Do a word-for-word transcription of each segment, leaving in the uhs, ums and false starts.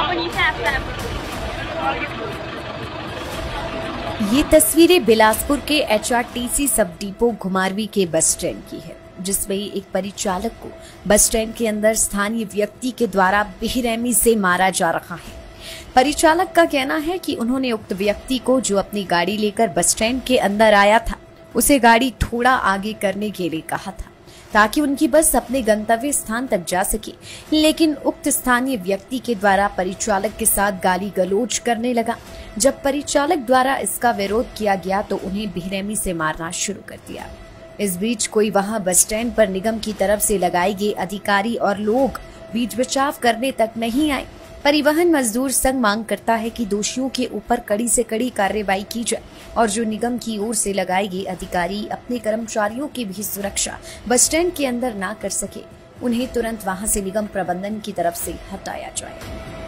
ये तस्वीरें बिलासपुर के एच आर टी सी सब डिपो घुमारवी के बस स्टैंड की है, जिसमें एक परिचालक को बस स्टैंड के अंदर स्थानीय व्यक्ति के द्वारा बेरहमी से मारा जा रहा है। परिचालक का कहना है कि उन्होंने उक्त व्यक्ति को, जो अपनी गाड़ी लेकर बस स्टैंड के अंदर आया था, उसे गाड़ी थोड़ा आगे करने के लिए कहा था ताकि उनकी बस अपने गंतव्य स्थान तक जा सके, लेकिन उक्त स्थानीय व्यक्ति के द्वारा परिचालक के साथ गाली गलौज करने लगा। जब परिचालक द्वारा इसका विरोध किया गया तो उन्हें बेरहमी से मारना शुरू कर दिया। इस बीच कोई वहां बस स्टैंड पर निगम की तरफ से लगाए गए अधिकारी और लोग बीच बचाव करने तक नहीं आए। परिवहन मजदूर संघ मांग करता है कि दोषियों के ऊपर कड़ी से कड़ी कार्रवाई की जाए और जो निगम की ओर से लगाए गए अधिकारी अपने कर्मचारियों की भी सुरक्षा बस स्टैंड के अंदर ना कर सके, उन्हें तुरंत वहां से निगम प्रबंधन की तरफ से हटाया जाए।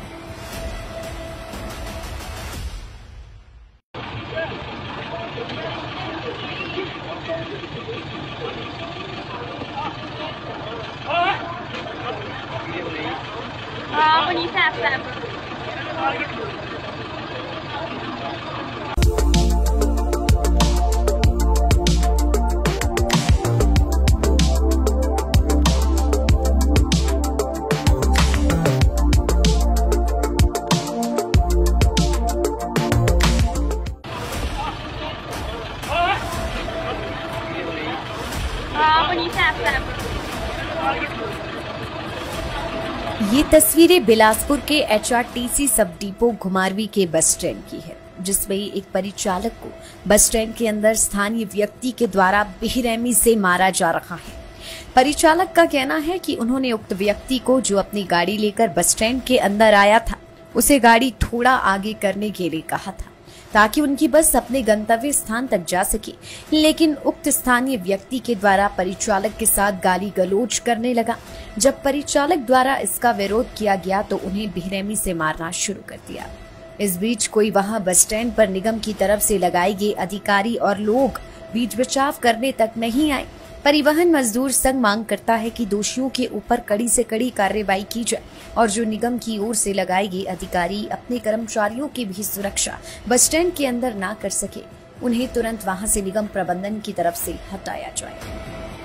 ये तस्वीरें बिलासपुर के एच आर टी सी सब डिपो घुमारवी के बस स्टैंड की है, जिसमें एक परिचालक को बस स्टैंड के अंदर स्थानीय व्यक्ति के द्वारा बेरहमी से मारा जा रहा है। परिचालक का कहना है कि उन्होंने उक्त व्यक्ति को, जो अपनी गाड़ी लेकर बस स्टैंड के अंदर आया था, उसे गाड़ी थोड़ा आगे करने के लिए कहा था ताकि उनकी बस अपने गंतव्य स्थान तक जा सके, लेकिन उक्त स्थानीय व्यक्ति के द्वारा परिचालक के साथ गाली गलौज करने लगा। जब परिचालक द्वारा इसका विरोध किया गया तो उन्हें बेरहमी से मारना शुरू कर दिया। इस बीच कोई वहां बस स्टैंड पर निगम की तरफ से लगाए गए अधिकारी और लोग बीच बचाव करने तक नहीं आए। परिवहन मजदूर संघ मांग करता है कि दोषियों के ऊपर कड़ी से कड़ी कार्रवाई की जाए और जो निगम की ओर से लगाए गए अधिकारी अपने कर्मचारियों की भी सुरक्षा बस स्टैंड के अंदर ना कर सके, उन्हें तुरंत वहां से निगम प्रबंधन की तरफ से हटाया जाए।